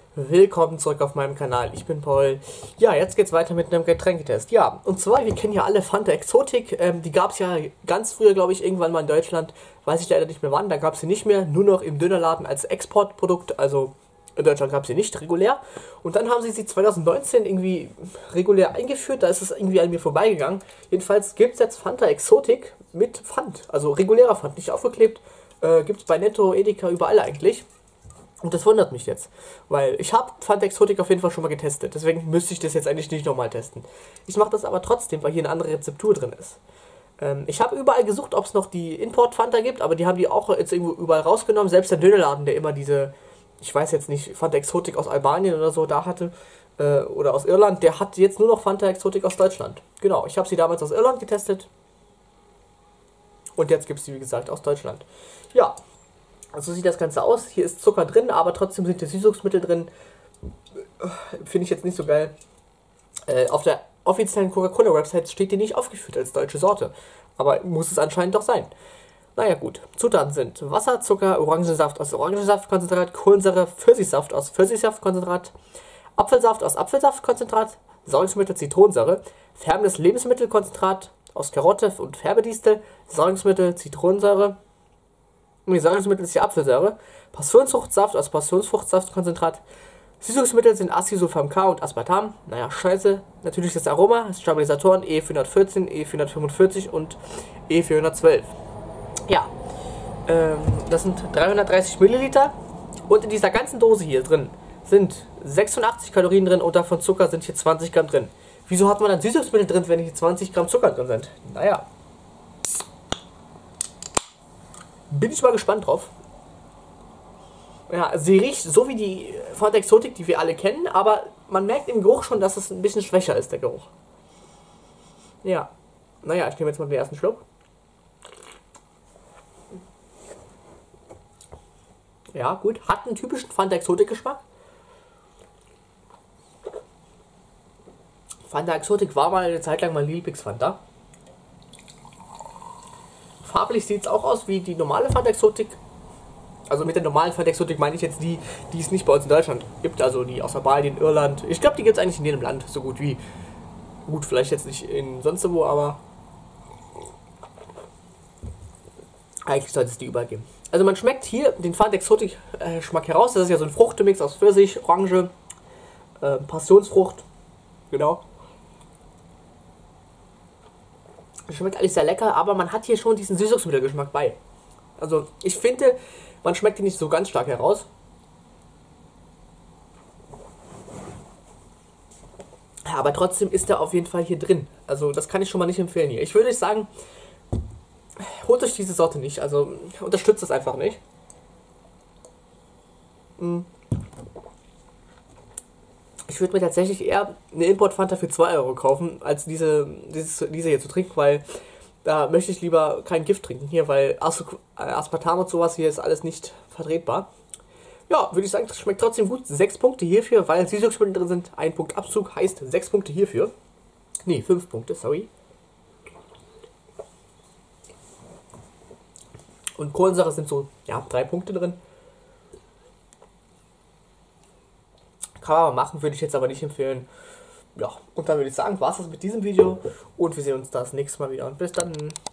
Willkommen zurück auf meinem Kanal, ich bin Paul. Ja, jetzt geht's weiter mit einem Getränketest. Ja, und zwar, wir kennen ja alle Fanta Exotic. Die gab es ja ganz früher, glaube ich, irgendwann mal in Deutschland. Weiß ich leider nicht mehr wann, da gab es sie nicht mehr. Nur noch im Dönerladen als Exportprodukt, also in Deutschland gab es sie nicht regulär. Und dann haben sie 2019 irgendwie regulär eingeführt, da ist es irgendwie an mir vorbeigegangen. Jedenfalls gibt es jetzt Fanta Exotic mit Pfand, also regulärer Pfand, nicht aufgeklebt. Gibt es bei Netto, Edeka, überall eigentlich. Und das wundert mich jetzt, weil ich habe Fanta Exotic auf jeden Fall schon mal getestet, deswegen müsste ich das jetzt eigentlich nicht nochmal testen. Ich mache das aber trotzdem, weil hier eine andere Rezeptur drin ist. Ich habe überall gesucht, ob es noch die Import-Fanta gibt, aber die haben die auch jetzt irgendwo überall rausgenommen. Selbst der Dönerladen, der immer diese, ich weiß jetzt nicht, Fanta Exotic aus Albanien oder so da hatte, oder aus Irland, der hat jetzt nur noch Fanta Exotic aus Deutschland. Genau, ich habe sie damals aus Irland getestet und jetzt gibt es sie, wie gesagt, aus Deutschland. Ja. Also so sieht das Ganze aus. Hier ist Zucker drin, aber trotzdem sind die Süßungsmittel drin. Finde ich jetzt nicht so geil. Auf der offiziellen Coca-Cola-Website steht die nicht aufgeführt als deutsche Sorte. Aber muss es anscheinend doch sein. Naja gut. Zutaten sind Wasser, Zucker, Orangensaft aus Orangensaftkonzentrat, Kohlensäure, Pfirsichsaft aus Pfirsichsaftkonzentrat, Apfelsaft aus Apfelsaftkonzentrat, Säurungsmittel Zitronensäure, färbendes Lebensmittelkonzentrat aus Karotte und Färbedistel, Säurungsmittel Zitronensäure. Die Säurungsmittel ist die Apfelsäure, Passionsfruchtsaft aus Passionsfruchtsaftkonzentrat, Süßungsmittel sind Acesulfam K und Aspartam, naja, scheiße, natürlich das Aroma, Stabilisatoren E414, E445 und E412. Ja, das sind 330 Milliliter und in dieser ganzen Dose hier drin sind 86 Kalorien drin und davon Zucker sind hier 20 Gramm drin. Wieso hat man dann Süßungsmittel drin, wenn hier 20 Gramm Zucker drin sind? Naja. Bin ich mal gespannt drauf. Ja, sie riecht so wie die Fanta Exotic, die wir alle kennen, aber man merkt im Geruch schon, dass es ein bisschen schwächer ist, der Geruch. Ja. Naja, ich nehme jetzt mal den ersten Schluck. Ja, gut. Hat einen typischen Fanta Exotic Geschmack. Fanta Exotic war mal eine Zeit lang mein Lieblingsfanta. Farblich sieht es auch aus wie die normale Fanta Exotic. Also mit der normalen Fanta Exotic meine ich jetzt die es nicht bei uns in Deutschland gibt. Also die aus Albanien, Irland. Ich glaube, die gibt es eigentlich in jedem Land so gut wie. Gut, vielleicht jetzt nicht in sonst wo, aber eigentlich sollte es die überall geben. Also man schmeckt hier den Fanta Exotic Geschmack heraus. Das ist ja so ein Fruchtemix aus Pfirsich, Orange, Passionsfrucht. Genau. Schmeckt alles sehr lecker, aber man hat hier schon diesen Süßungsmittelgeschmack bei. Also ich finde, man schmeckt ihn nicht so ganz stark heraus. Ja, aber trotzdem ist er auf jeden Fall hier drin. Also das kann ich schon mal nicht empfehlen hier. Ich würde euch sagen, holt euch diese Sorte nicht. Also unterstützt das einfach nicht. Ich würde mir tatsächlich eher eine Import-Fanta für 2 Euro kaufen, als diese hier zu trinken, weil da möchte ich lieber kein Gift trinken hier, weil Aspartam und sowas hier ist alles nicht vertretbar. Ja, würde ich sagen, das schmeckt trotzdem gut. 6 Punkte hierfür, weil Süßungsmittel drin sind. 1 Punkt Abzug heißt 6 Punkte hierfür. Ne, 5 Punkte, sorry. Und Kohlensäure sind so, ja, 3 Punkte drin. Kann man mal machen, würde ich jetzt aber nicht empfehlen. Ja, und dann würde ich sagen, war es das mit diesem Video und wir sehen uns das nächste Mal wieder und bis dann.